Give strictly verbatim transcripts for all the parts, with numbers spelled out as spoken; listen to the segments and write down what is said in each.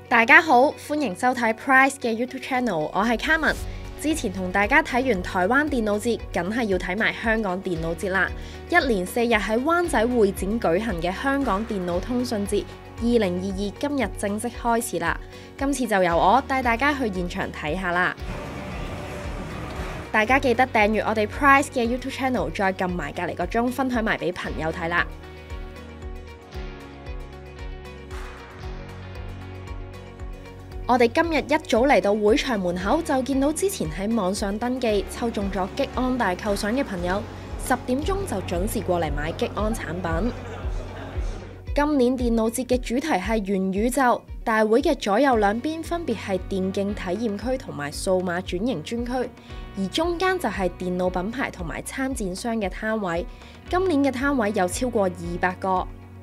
大家好，歡迎收睇 Price 嘅 YouTube Channel， 我係 Carmen。之前同大家睇完台灣電腦節，梗係要睇埋香港電腦節啦。一連四日喺灣仔會展舉行嘅香港電腦通訊節二零二二今日正式開始啦。今次就由我帶大家去現場睇下啦。大家記得訂閱我哋 Price 嘅 YouTube Channel， 再撳埋隔離個鐘，分享埋俾朋友睇啦。我哋今日一早嚟到會場門口，就見到之前喺網上登記抽中咗激安大扣賞嘅朋友，十點鐘就準時過嚟買激安產品。今年電腦節嘅主題係元宇宙，大會嘅左右兩邊分別係電競體驗區同埋數碼轉型專區，而中間就係電腦品牌同埋參展商嘅攤位。今年嘅攤位有超過二百個。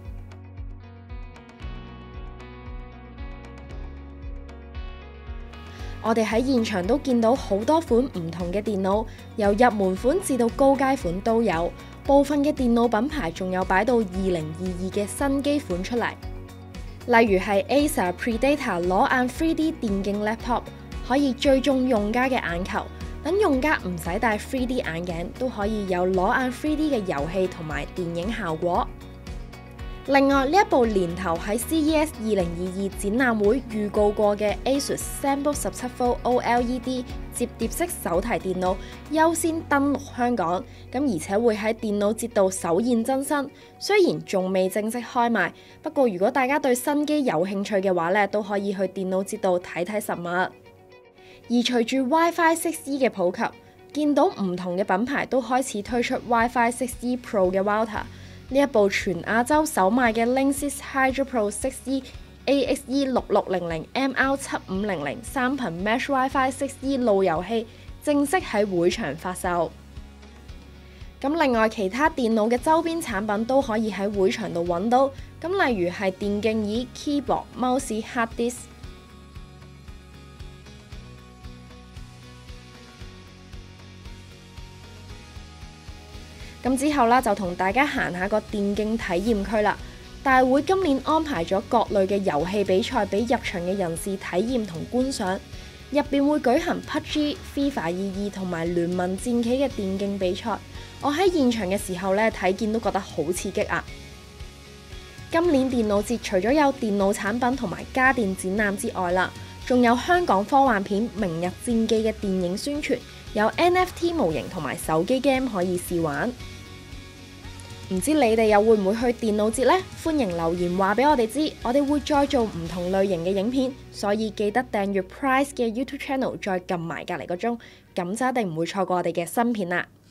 我哋喺現場都見到好多款唔同嘅電腦，由入門款至到高階款都有。部分嘅電腦品牌仲有擺到二零二二嘅新機款出嚟，例如係 Acer Predator 裸眼 三 D 電競 laptop， 可以追蹤用家嘅眼球，等用家唔使戴 三 D 眼鏡都可以有裸眼 三 D 嘅遊戲同埋電影效果。另外呢一部年頭喺 C E S 二零二二展覽會預告過嘅 Asus ZenBook 十七 Volt O L E D 摺疊式手提電腦優先登陸香港，咁而且會喺電腦節度首現真身。雖然仲未正式開賣，不過如果大家對新機有興趣嘅話咧，都可以去電腦節度睇睇實物。而隨住 WiFi 六 E 嘅普及，見到唔同嘅品牌都開始推出 WiFi 六 E Pro 嘅 router。呢一部全亞洲首賣嘅 Linksys Hydro Pro 六 E A X E 六六零零 M R 七五零零三頻 Mesh WiFi 六 E 路由器正式喺會場發售。咁另外其他電腦嘅周邊產品都可以喺會場度揾到，咁例如係電競椅、keyboard、mouse、hard disk。咁之後啦，就同大家行下個電競體驗區啦。大會今年安排咗各類嘅遊戲比賽俾入場嘅人士體驗同觀賞，入邊會舉行 P U B G、FIFA 二二同埋聯盟戰棋嘅電競比賽。我喺現場嘅時候咧，睇見都覺得好刺激啊！今年電腦節除咗有電腦產品同埋家電展覽之外啦，仲有香港科幻片《明日戰記》嘅電影宣傳，有 N F T 模型同埋手機 game 可以試玩。唔知你哋又會唔會去電腦節呢？歡迎留言話俾我哋知，我哋會再做唔同類型嘅影片，所以記得訂閱 Price 嘅 YouTube Channel， 再撳埋隔離個鐘，咁就一定唔會錯過我哋嘅新片啦。